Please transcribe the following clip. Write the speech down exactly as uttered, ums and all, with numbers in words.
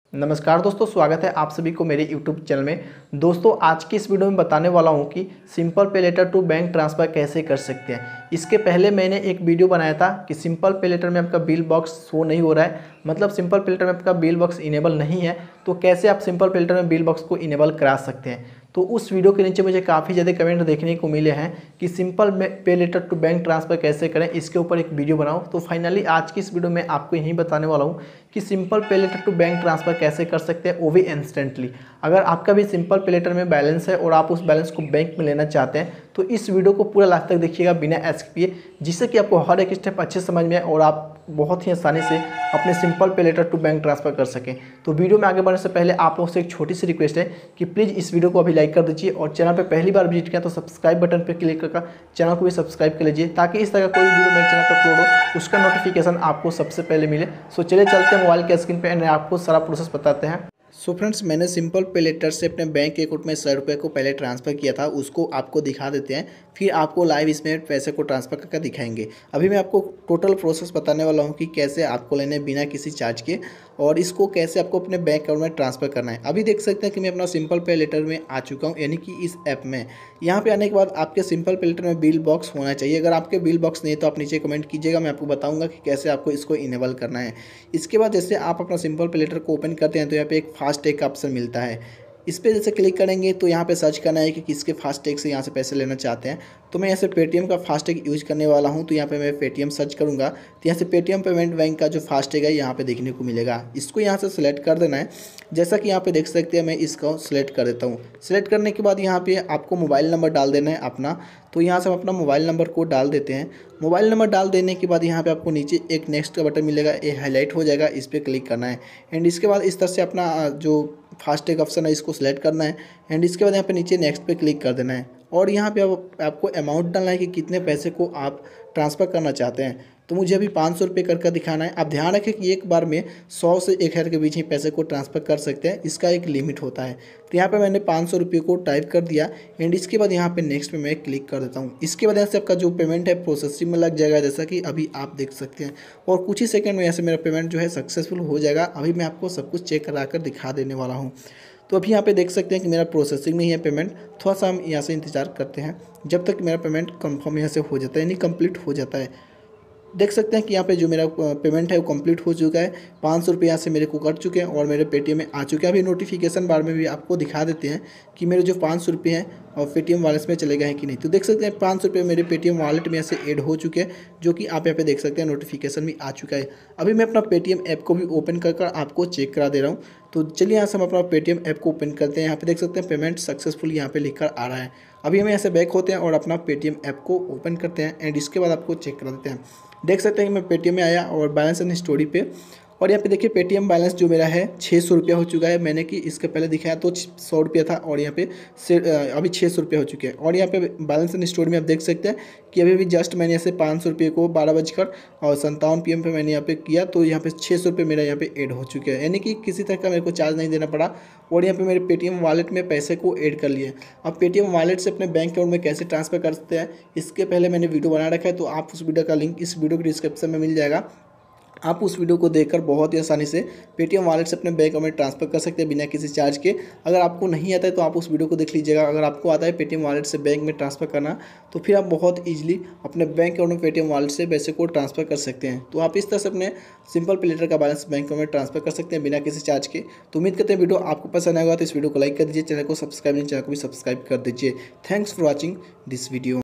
नमस्कार दोस्तों, स्वागत है आप सभी को मेरे यूट्यूब चैनल में। दोस्तों आज की इस वीडियो में बताने वाला हूं कि simple pay letter to bank transfer कैसे कर सकते हैं। इसके पहले मैंने एक वीडियो बनाया था कि सिंपल पे लेटर में आपका बिल बॉक्स शो नहीं हो रहा है, मतलब सिंपल पे लेटर में आपका बिल बॉक्स इनेबल नहीं है, तो कैसे आप सिंपल पे लेटर में बिल बॉक्स को इनेबल करा सकते हैं। तो उस वीडियो के नीचे मुझे काफ़ी ज़्यादा कमेंट देखने को मिले हैं कि simple pay letter to bank transfer कैसे करें, इसके ऊपर एक वीडियो बनाओ। तो फाइनली आज की इस वीडियो में आपको यही बताने वाला हूँ कि simple pay letter to bank transfer कैसे कर सकते हैं, वो भी इंस्टेंटली। अगर आपका भी सिंपल पे लेटर में बैलेंस है और आप उस बैलेंस को बैंक में लेना चाहते हैं तो इस वीडियो को पूरा लास्ट तक देखिएगा बिना स्किप किए, जिससे कि आपको हर एक स्टेप अच्छे समझ में आए और आप बहुत ही आसानी से अपने simple pay letter to bank transfer कर सकें। तो वीडियो में आगे बढ़ने से पहले आप लोगों से एक छोटी सी रिक्वेस्ट है कि प्लीज़ इस वीडियो को अभी लाइक कर दीजिए और चैनल पर पहली बार विजिट किया तो सब्सक्राइब बटन पर क्लिक करके चैनल को भी सब्सक्राइब कर लीजिए, ताकि इस तरह का कोई वीडियो मेरे चैनल पर अपलोड हो उसका नोटिफिकेशन आपको सबसे पहले मिले। सो चलिए चलते हैं मोबाइल के स्क्रीन पर, आपको सारा प्रोसेस बताते हैं। सो फ्रेंड्स, मैंने सिंपल पे लेटर से अपने बैंक अकाउंट में सौ रुपये को पहले ट्रांसफ़र किया था, उसको आपको दिखा देते हैं, फिर आपको लाइव इसमें पैसे को ट्रांसफ़र करके दिखाएंगे। अभी मैं आपको टोटल प्रोसेस बताने वाला हूँ कि कैसे आपको लेने बिना किसी चार्ज के, और इसको कैसे आपको अपने बैंक अकाउंट में ट्रांसफ़र करना है। अभी देख सकते हैं कि मैं अपना सिंपल पे लेटर में आ चुका हूँ, यानी कि इस ऐप में। यहाँ पे आने के बाद आपके सिंपल पे लेटर में बिल बॉक्स होना चाहिए। अगर आपके बिल बॉक्स नहीं है तो आप नीचे कमेंट कीजिएगा, मैं आपको बताऊँगा कि कैसे आपको इसको इनेबल करना है। इसके बाद जैसे आप अपना सिंपल पे लेटर को ओपन करते हैं तो यहाँ पे एक फास्टैग का ऑप्शन मिलता है। इस पर जैसे क्लिक करेंगे तो यहाँ पे सर्च करना है कि किसके फास्टैग से यहाँ से पैसे लेना चाहते हैं। तो मैं यहाँ से पेटीएम का फास्टैग यूज करने वाला हूँ, तो यहाँ पे मैं पेटीएम सर्च करूँगा तो यहाँ से पेटीएम पेमेंट बैंक का जो फास्टैग है यहाँ पे देखने को मिलेगा। इसको यहाँ से सिलेक्ट कर देना है। जैसा कि यहाँ पे देख सकते हैं, मैं इसको सिलेक्ट कर देता हूँ। सिलेक्ट करने के बाद यहाँ पे आपको मोबाइल नंबर डाल देना है अपना, तो यहाँ से हम अपना मोबाइल नंबर को डाल देते हैं। मोबाइल नंबर डाल देने के बाद यहाँ पे आपको नीचे एक नेक्स्ट का बटन मिलेगा, ये हाईलाइट हो जाएगा, इस पर क्लिक करना है। एंड इसके बाद इस तरह से अपना जो फास्टैग ऑप्शन है इसको सिलेक्ट करना है। एंड इसके बाद यहाँ पे नीचे नेक्स्ट पे क्लिक कर देना है, और यहाँ पे आप, आपको अमाउंट डालना है कि कितने पैसे को आप ट्रांसफ़र करना चाहते हैं। तो मुझे अभी पाँच सौ रुपये करके दिखाना है। आप ध्यान रखें कि एक बार में सौ से एक हज़ार के बीच ही पैसे को ट्रांसफ़र कर सकते हैं, इसका एक लिमिट होता है। तो यहाँ पे मैंने पाँच सौ रुपये को टाइप कर दिया। एंड इसके बाद यहाँ पे नेक्स्ट पे मैं क्लिक कर देता हूँ। इसके बाद यहाँ से आपका जो पेमेंट है प्रोसेसिंग में लग जाएगा, जैसा कि अभी आप देख सकते हैं, और कुछ ही सेकंड में यहाँ से मेरा पेमेंट जो है सक्सेसफुल हो जाएगा। अभी मैं आपको सब कुछ चेक करा कर दिखा देने वाला हूँ। तो अभी यहाँ पे देख सकते हैं कि मेरा प्रोसेसिंग में ही है पेमेंट। थोड़ा सा हम यहाँ से इंतज़ार करते हैं जब तक मेरा पेमेंट कंफर्म यहाँ से हो जाता है, यानी कंप्लीट हो जाता है। देख सकते हैं कि यहाँ पे जो मेरा पेमेंट है वो कंप्लीट हो चुका है। पाँच सौ रुपये यहाँ से मेरे को कट चुके हैं और मेरे पेटीएम में आ चुके हैं। अभी नोटिफिकेशन बार में भी आपको दिखा देते हैं कि मेरे जो पाँच सौ रुपये हैं और पेटीएम वॉलेट में चले गए हैं कि नहीं। तो देख सकते हैं पाँच सौ रुपये मेरे पेटीएम वॉलेट में यहाँ से ऐड हो चुके हैं, जो कि आप यहाँ पे देख सकते हैं नोटिफिकेशन भी आ चुका है। अभी मैं अपना पेटीएम ऐप को भी ओपन कर कर आपको चेक करा दे रहा हूँ। तो चलिए यहाँ से हम अपना पेटीएम ऐप को ओपन करते हैं। यहाँ पे देख सकते हैं पेमेंट सक्सेसफुल यहाँ पे लिखकर आ रहा है। अभी हम यहाँ से बैक होते हैं और अपना पेटीएम ऐप को ओपन करते हैं। एंड इसके बाद आपको चेक करा देते हैं। देख सकते हैं कि मैं पेटीएम में आया और बैलेंस एंड स्टोरी पे, और यहाँ पे देखिए पेटीएम बैलेंस जो मेरा है छः सौ रुपया हो चुका है। मैंने कि इसके पहले दिखाया तो सौ रुपया था, और यहाँ पे से अभी छः सौ रुपया हो चुके हैं। और यहाँ पे बैलेंस एंड स्टोरी में आप देख सकते हैं कि अभी भी जस्ट मैंने यहाँ से पाँच सौ रुपये को बारह बजकर और संतावन पी एम पे मैंने यहाँ पे किया, तो यहाँ पे छः सौ रुपये मेरा यहाँ पे ऐड हो चुके हैं, यानी कि किसी तरह का मेरे को चार्ज नहीं देना पड़ा। और यहाँ पे मेरे पेटीएम वॉलेट में पैसे को ऐड कर लिए। अब पेटीएम वॉलेट से अपने बैंक अकाउंट में कैसे ट्रांसफ़र कर सकते हैं, इसके पहले मैंने वीडियो बना रखा है, तो आप उस वीडियो का लिंक इस वीडियो के डिस्क्रिप्शन में मिल जाएगा। आप उस वीडियो को देखकर बहुत ही आसानी से पेटीएम वॉलेट से अपने बैंक अकाउंट में ट्रांसफ़र कर सकते हैं बिना किसी चार्ज के। अगर आपको नहीं आता है तो आप उस वीडियो को देख लीजिएगा। अगर आपको आता है पेटीएम वॉलेट से बैंक में ट्रांसफ़र करना, तो फिर आप बहुत ईजिली अपने बैंक अकाउंट में पेटीएम वॉलेट से पैसे को ट्रांसफ़र कर सकते हैं। तो आप इस तरह से अपने सिंपल पे लेटर का बैलेंस बैंक अकाउंट में ट्रांसफ़र कर सकते हैं बिना किसी चार्ज के। तो उम्मीद करते हैं वीडियो आपको पसंद आएगा, तो इस वीडियो को लाइक कर दीजिए, चैनल को सब्सक्राइब नहीं चैनल को भी सब्सक्राइब कर दीजिए। Thanks for watching this video.